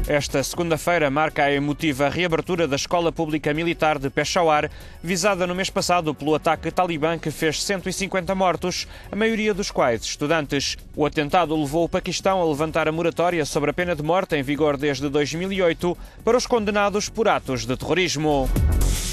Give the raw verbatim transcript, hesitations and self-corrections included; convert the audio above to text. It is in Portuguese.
Esta segunda-feira marca a emotiva reabertura da Escola Pública Militar de Peshawar, visada no mês passado pelo ataque talibã que fez cento e cinquenta mortos, a maioria dos quais estudantes. O atentado levou o Paquistão a levantar a moratória sobre a pena de morte em vigor desde dois mil e oito para os condenados por atos de terrorismo.